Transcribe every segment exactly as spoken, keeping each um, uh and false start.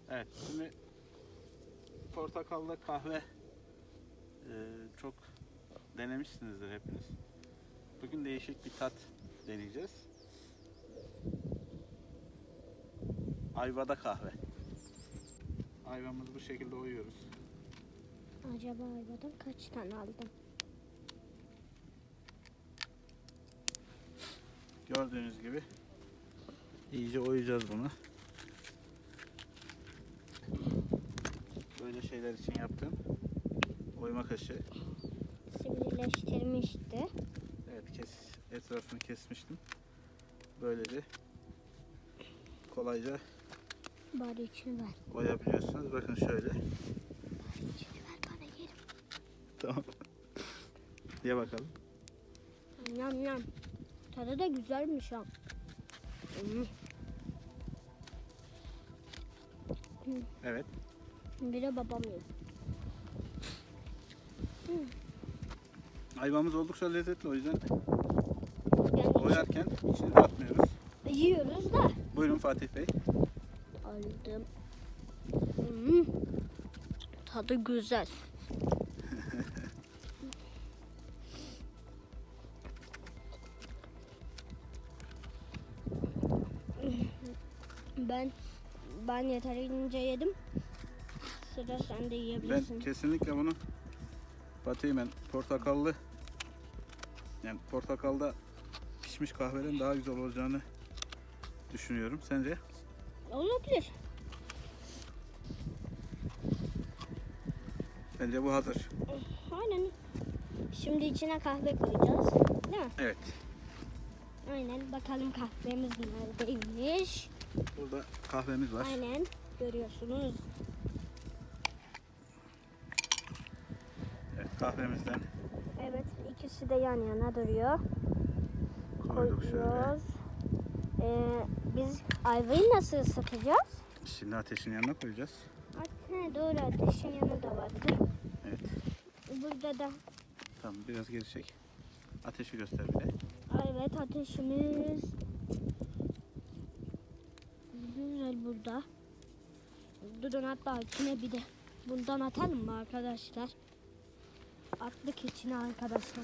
Evet, şimdi portakallı kahve e, çok denemişsinizdir hepiniz. Bugün değişik bir tat deneyeceğiz. Ayvada kahve. Ayvamızı bu şekilde oyuyoruz. Acaba ayvadan kaç tane aldım? Gördüğünüz gibi iyice oyacağız bunu. Böyle şeyler için yaptığım oyma kaşığı. Sivrileştirmişti. Evet, kes, etrafını kesmiştim. Böylece kolayca Bari içini ver. oyabiliyorsunuz. Bakın şöyle. Bari içini ver bana yerim. Tamam. Diye bakalım. Yam yam. Tadı da güzelmiş ha. Hmm. Evet. Bir de babam yiyor. Hmm. Ayvamız oldukça lezzetli, o yüzden Yani oyarken içine de atmıyoruz. yiyoruz da. Buyurun Fatih Bey. Aldım. Hmm. Tadı güzel. Ben ben yeterince yedim. Sıra sen de yiyebilirsin. Ben kesinlikle bunu Fatih ben portakallı, yani portakalda pişmiş kahveden daha güzel olacağını düşünüyorum. Sence? Olabilir. Bence bu hazır. Aynen. Şimdi içine kahve koyacağız. Değil mi? Evet. Aynen. Bakalım kahvemiz neredeymiş. Burada kahvemiz var. Aynen. Görüyorsunuz. Evet, kahvemizden Evet. ikisi de yan yana duruyor. koyduk şöyle. Koyuyoruz. Ee, biz ayvayı nasıl ısıtacağız? Şimdi ateşin yanına koyacağız. He, doğru, ateşin yanı da vardı. Evet. Burada da Tamam, biraz geri çek. Ateşi göster bir de. evet ateşimiz güzel burada. Durun, hatta içine bir de bundan atalım mı arkadaşlar? Attık içine arkadaşlar.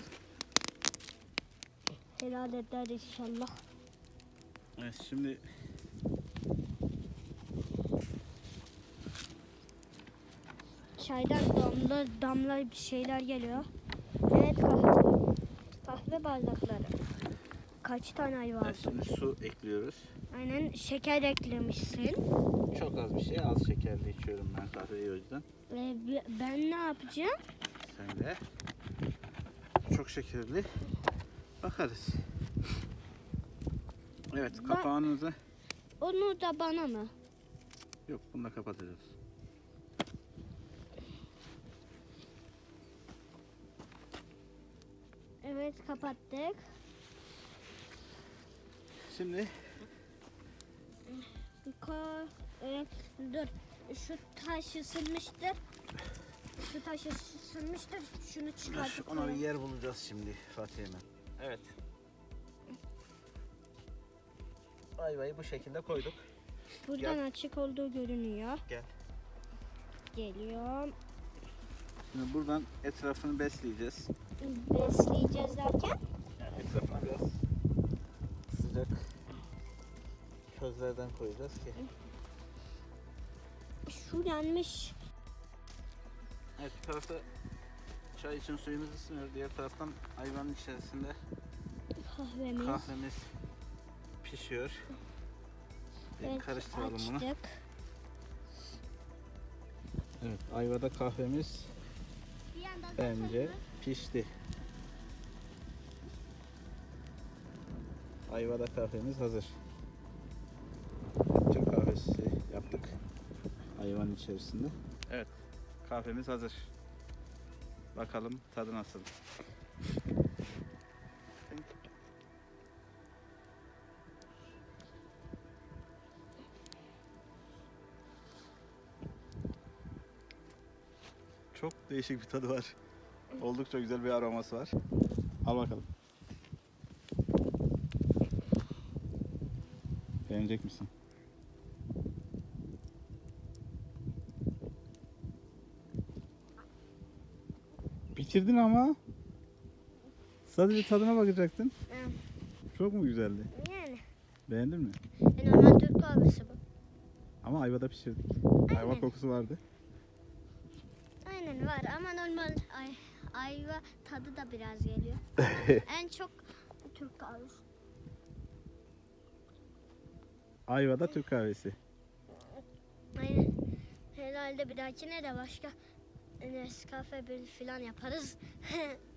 Helal eder inşallah. Evet, şimdi Çaydan damla damla bir şeyler geliyor. Evet, kahve, kahve bardakları. Kaç tane ayva evet, aldın? şimdi su ekliyoruz. Aynen, şeker eklemişsin. Çok az bir şey, az şekerli içiyorum ben kahveyi, o yüzden. Ve ben ne yapacağım? Sen de çok şekerli bakarız. Evet, Ben- kapağınızı Onu da bana mı? yok, bunu da kapatacağız. Evet, kapattık. Şimdi Ko e, dur. Şu taş ısınmıştır. Şu taş ısınmıştır. Şunu çıkartıp ona bir koyalım. yer bulacağız şimdi Fatih hemen. Evet. Ayvayı bu şekilde koyduk. Buradan Gel. açık olduğu görünüyor. Gel. Geliyorum. Şimdi buradan etrafını besleyeceğiz. Besleyeceğiz derken? Yani etrafına biraz sıcak közlerden koyacağız ki. Şu yanmış. Evet, bir tarafta çay için suyumuz ısınıyor. Diğer taraftan ayvanın içerisinde Kahvemiz. kahvemiz pişiyor. Bir Evet, karıştıralım bunu. açtık. Evet, ayvada kahvemiz bence pişti. Ayvada kahvemiz hazır. Türk kahvesi yaptık ayvanın içerisinde. Evet, kahvemiz hazır. Bakalım tadı nasıl? Çok değişik bir tadı var. Oldukça güzel bir aroması var. Al bakalım. Beğenecek misin? İçirdin ama. Sadece tadına bakacaktın. Evet. Çok mu güzeldi? Yani. Beğendin mi? E, normal Türk kahvesi bu. Ama ayvada pişirdik. Aynen. Ayva kokusu vardı. Aynen var ama normal ay, ayva tadı da biraz geliyor. En çok Türk kahvesi. Ayvada Türk kahvesi. Aynen. Herhalde bir dahakine de başka Nescafe bir falan yaparız.